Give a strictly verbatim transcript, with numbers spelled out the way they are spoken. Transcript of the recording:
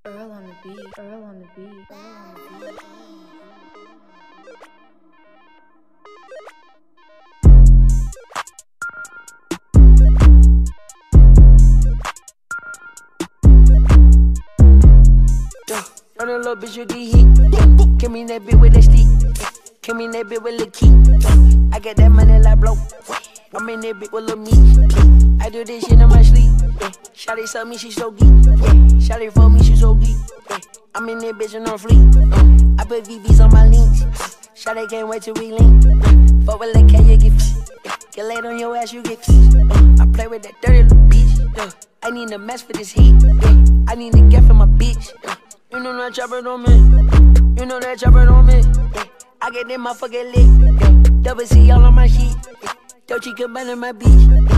Earl on the beat, Earl on the beat, Earl on the beat. Run a little bitch with the heat. Give me that bitch with that stick. Give me that bitch with the key. I got that money like blow. I'm in that bitch with little meat. I do this shit in my sleep. Shawty suck me, she so geek. Shawty for me, she so geek. I'm in that bitch and on fleek. I put V Vs on my links. Shawty can't wait till we link. Fuck with the K, you get get laid on your ass, you get I play with that dirty little bitch. I need a mess for this heat. I need to get for my bitch. You know that chopper on me. You know that chopper on me. I get that motherfucker lit. Double C all on my sheet. Don't you come in my beach.